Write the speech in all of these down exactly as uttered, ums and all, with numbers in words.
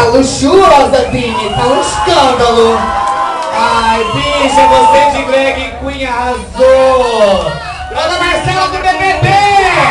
luxuosa, Bini, tá um escândalo. Ai, bicha, você de drag queen arrasou. Ana Marcela do B B B.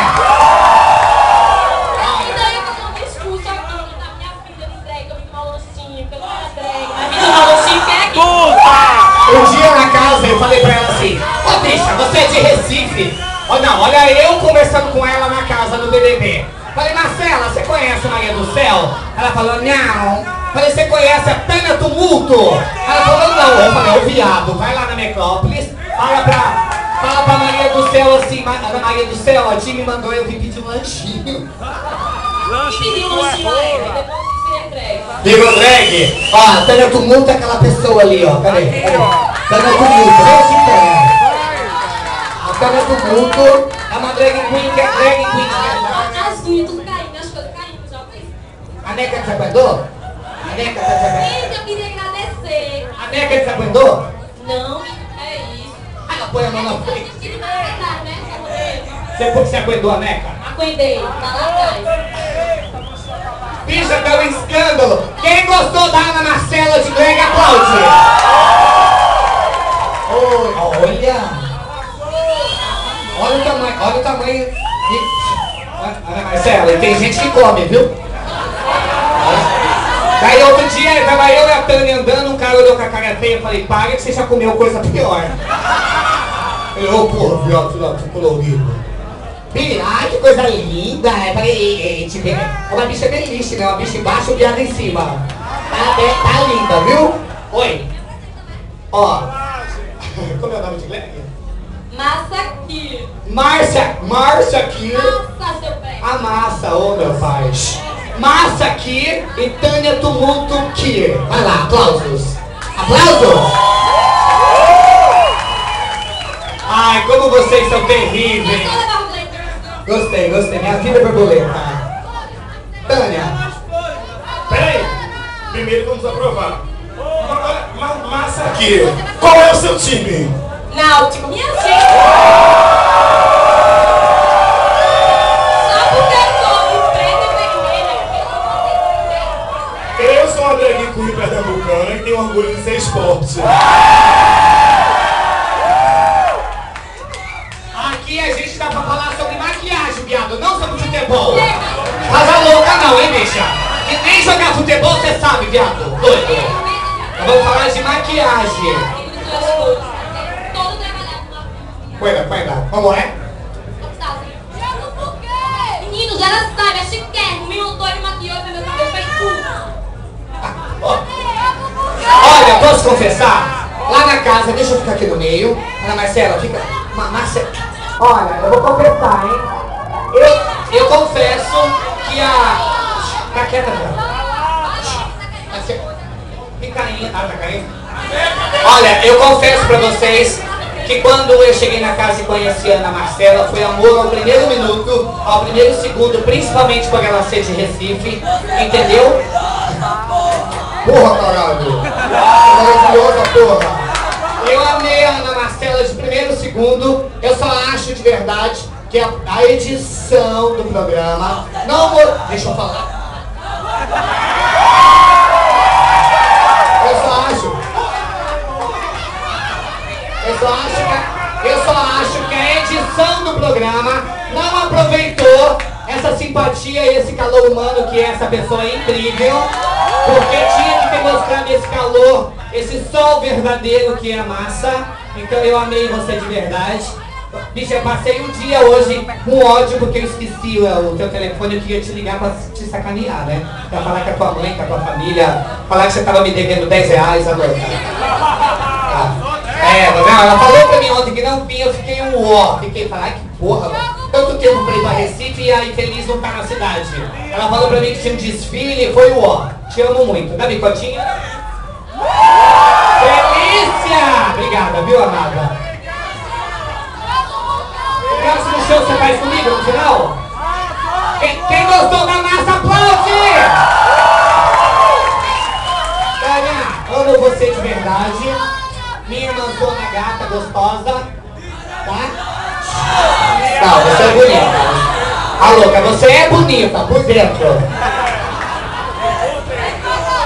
Um dia na casa eu falei pra ela assim: ó, oh, bicha, você é de Recife? Oh, não, olha eu conversando com ela na casa do B B B. Falei: Marcela, você conhece a Maria do Céu? Ela falou: não. Falei: você conhece a Tânia Tumulto? Ela falou: não. Eu falei: ô viado, vai lá na Metrópolis, fala pra, fala pra Maria do Céu assim, Ana Maria do Céu, a Tim me mandou eu vim pedir um lanchinho. Pediu um lanchinho a ela, depois você drag. Virou drag? Ó, a Tânia Tumulto é aquela pessoa ali, ó. Cadê? Cadê? Tânia Tumulto, vem aqui, Tânia. A Tânia Tumulto é uma drag queen que é drag queen de verdade. As unhas tudo caindo, as coisas caindo, já fez. A Neca te aguentou? A Neca te aguentou? Gente, eu queria agradecer. A Neca te aguentou? Não, é isso. Ela põe a mão na frente. Eu queria aguentar, né? Você, você aguentou a Neca? Aguentei, tá lá atrás. Bicha, tá um escândalo. Quem gostou da Ana Marcela de drag, aplaude. Oi, olha. Olha o tamanho, olha o tamanho. Ana Marcela, e tem gente que come, viu? Daí outro dia, tava eu e a Tânia andando, um cara olhou com a cara feia e falei: para que você já comeu coisa pior. Eu, ô, porra, viado, filho colorido. Ai, que coisa linda! É, peraí, é uma bicha beliche, né? Uma bicha embaixo e o viado em cima. Tá, tá linda, viu? Oi. Ó. Como é o nome de drag? Massa aqui. Márcia, Márcia aqui. Massa, seu pé. A massa, ô meu pai. Massa aqui e Tânia Tumulto aqui. Vai lá, aplausos. Aplausos! Ai, como vocês são terríveis. Gostei, gostei. Minha vida é borboleta. Tânia. Peraí. Primeiro vamos aprovar. Ma ma massa aqui. Qual é o seu time? Náutico. Minha gente. Só porque eu sou de preta e vermelha. Eu sou uma drag queen pernambucana e tenho orgulho de ser esporte. Aqui a gente dá pra falar sobre maquiagem, viado, não sobre futebol. Casa louca não, hein, bicha? E nem jogar futebol você sabe, viado. Doido. Eu vou falar de maquiagem. Cuida, cuida. Como é? Meninos, ela sabe, é chiquérrimo. Me montou e maquiou, meu cabelo fez tudo. Olha, posso confessar? Lá na casa, deixa eu ficar aqui no meio. Ana Marcela, fica. Marcela. Olha, eu vou confessar, hein? Eu, eu confesso que a... Tá quieta, já. Fica aí. Ah, tá caindo? Olha, eu confesso pra vocês que quando eu cheguei na casa e conheci a Ana Marcela, foi amor ao primeiro minuto, ao primeiro segundo, principalmente por ela ser de Recife, entendeu? Porra, caralho! Maravilhosa, porra! Eu amei a Ana Marcela de primeiro segundo. Eu só acho de verdade que a, a edição do programa não vou... Deixa eu falar. Eu só acho... Eu só acho que, eu só acho que a edição do programa não aproveitou essa simpatia e esse calor humano que é essa pessoa incrível, porque tinha que ter mostrado esse calor, esse sol verdadeiro que é a massa. Então eu amei você de verdade. Bicha, eu passei um dia hoje com ódio porque eu esqueci o teu telefone. Eu queria te ligar pra te sacanear, né? Pra falar com a tua mãe, com a tua família, falar que você tava me devendo dez reais à noite. Ah. É, não, ela falou pra mim ontem que não vinha, eu fiquei um ó. Fiquei falando, ai que porra, tanto tempo pra ir pra Recife e a infeliz não tá na cidade. Ela falou pra mim que tinha um desfile e foi o ó. Te amo muito. Dá bicotinho? Delícia! Obrigada, viu, amada? O próximo show você faz comigo no final? Quem, quem gostou da massa, aplaude! Tânia, amo você de verdade. Minha irmãzona gata, gostosa, tá? Não, você é bonita. A louca, você é bonita por dentro.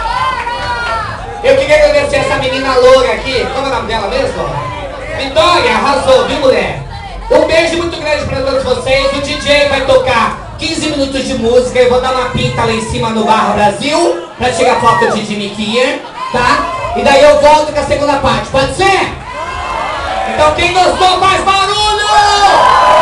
queria agradecer essa menina loura aqui. Como é o nome dela mesmo? Vitória, arrasou, viu, mulher? Um beijo muito grande pra todos vocês. O D J vai tocar quinze minutos de música. Eu vou dar uma pinta lá em cima no Bar Brasil pra tirar foto de Jimmy Kier, tá? E daí eu volto com a segunda parte, pode ser? Então quem gostou faz barulho!